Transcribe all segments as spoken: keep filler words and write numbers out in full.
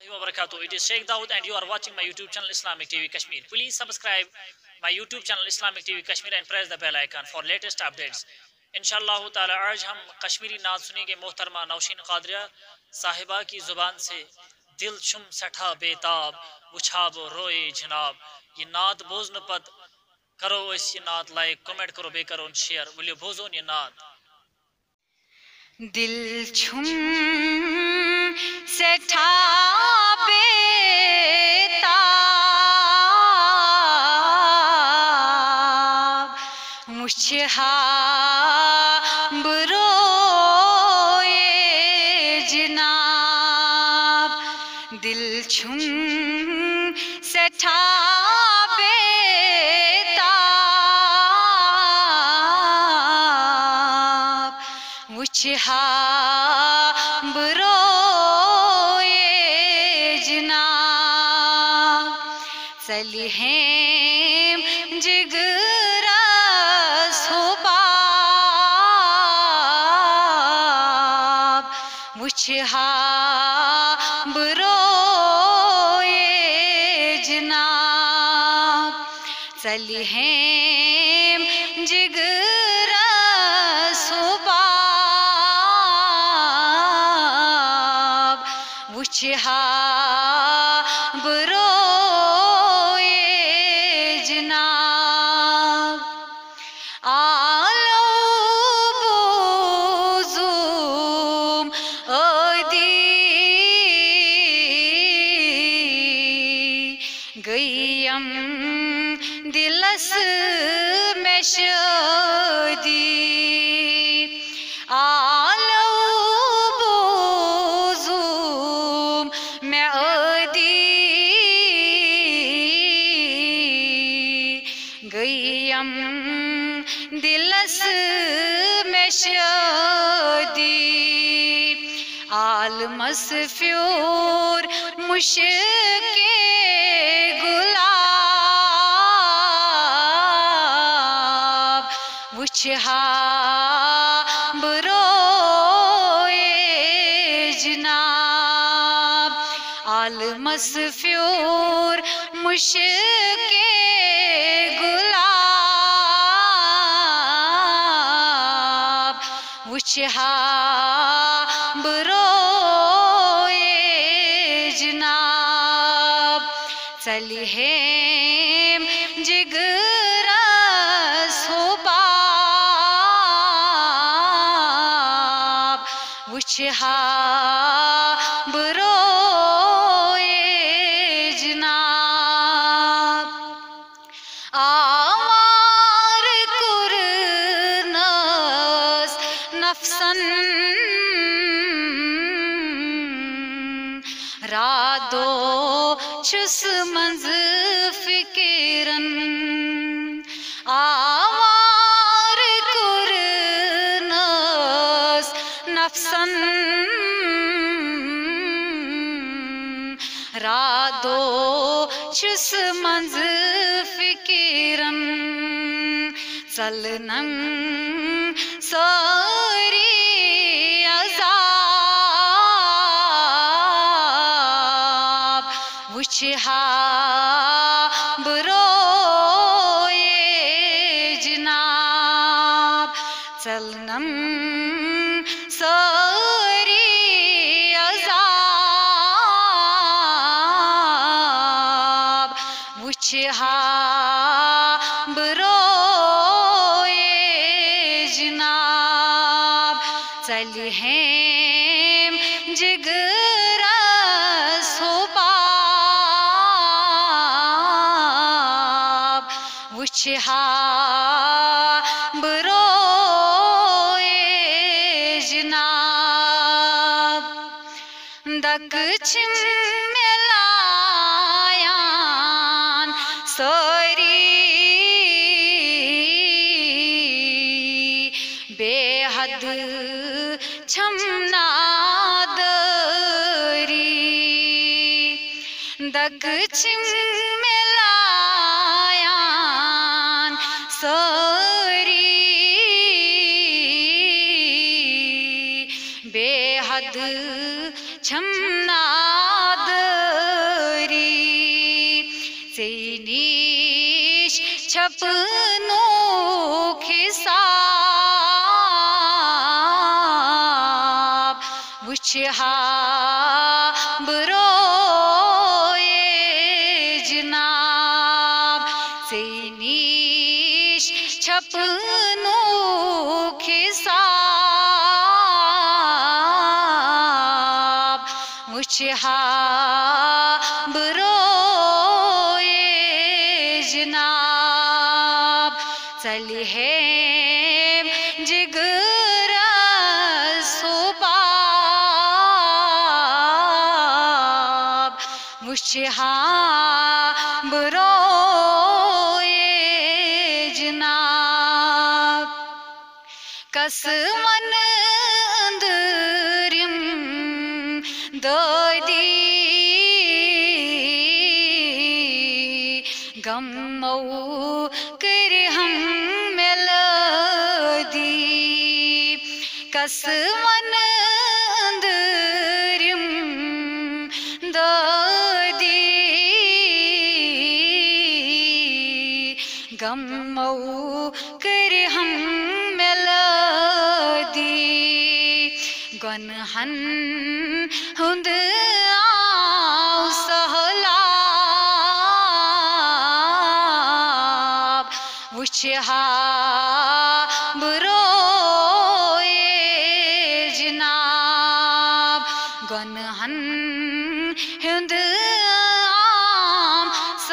Wabarakatuh. It is Sheikh Dawood and you are watching my YouTube channel Islamic T V Kashmir. Please subscribe my YouTube channel Islamic T V Kashmir and press the bell icon for latest updates. انشاءاللہ تعالی آج ہم کشمیری نعت سنیں گے محترمہ نوشین قادریہ صاحبہ کی زبان سے. دل چھم سٹھا بیتاب وچھاب روئے جناب. یہ نعت بوزن پت کرو اس یہ نعت لائک کمنٹ کرو بے کرو شیئر ولیو بوزون یہ نعت. دل چھم سٹھا بیتاب مجھاب روئے جناب. دل چھم سٹھا بیتاب مجھاب روئے جناب. سلیحیم جگرس حباب مجھاب روئے جناب. سلیحیم جگرس حباب مجھاب روئے جناب. آلو بوزوم ادی گئیم دلس میں شدی. آلو بوزوم میں ادی گئیم دلس میں شدی. عالمس فیور مشک گلاب وچھاب روئے جناب. عالمس فیور مشک گلاب وچھاب روئے جناب. سلیحیم جگرس حباب وچھاب روئے جناب. آوار کرنس نفسن رادو چھس منز فکرن. آوار کرنس نفسن رادو چھس منز فکرن. ژلنم ساری عذاب وچھاب روئے جناب. ژلنم ساری عذاب وچھاب روئے جناب. سلیحیم جگرس حباب وچھاب روئے جناب. دک چھم ملایان ساری بے حد چھم نادری. دک چھم ملایان ساری بے حد چھم نادری. छपनों खिसाब वुछ हाबरोए जनाब से नीश छपनों खिसाब वुछ हाबरोए जनाब चली है जिगर सोबाब वुछ हाबरोए जनाब कसमन अंदरिम ददी गमौ कर हम मेलदी कसमन अंदरिम ददी गमौ कर हम मेलदी गनहन हुंद आव सहलाब वुछ हाबरोए जनाब गनहन हुंद आव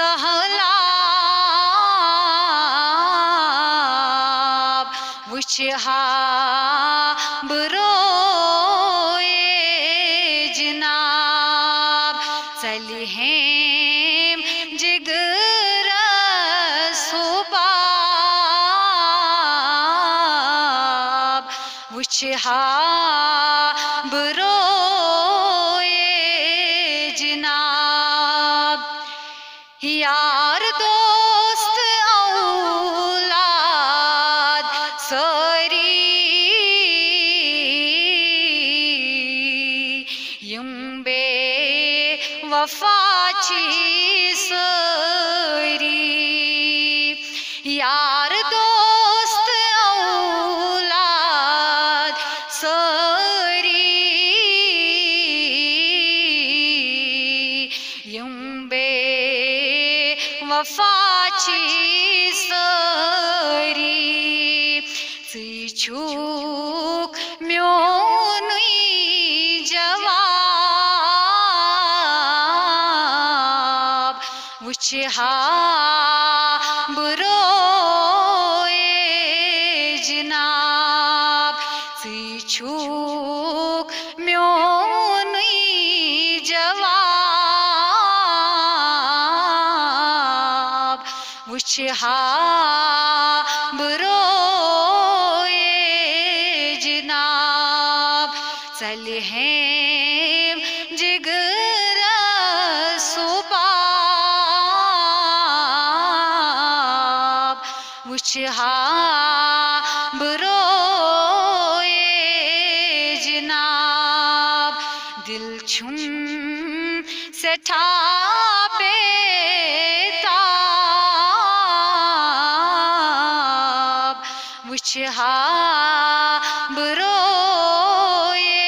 सहलाब वुछ हाबरोए जनाब चली हैं जिगर सोबाब वुछ हाबरोए जनाब यार दोस्त औलाद सरी यूं बेवफा छी सरी यार दोस्त औलाद सरी यूं बेवफा छी सरी छूक म्योनुई जवाब वुछ हाबरोए जनाब छूक म्योनुई जवाब वुछ हाबरोए जनाब चले हैं जिगर सोबाब वुछ हाबरोए जनाब दिल छुम से ठापे ताब वुछ हाबरोए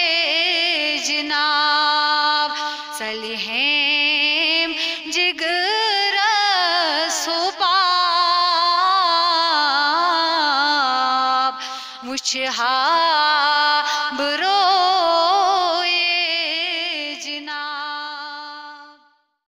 जनाब चले हैं जिगर सोबाब वुछ हाबरोए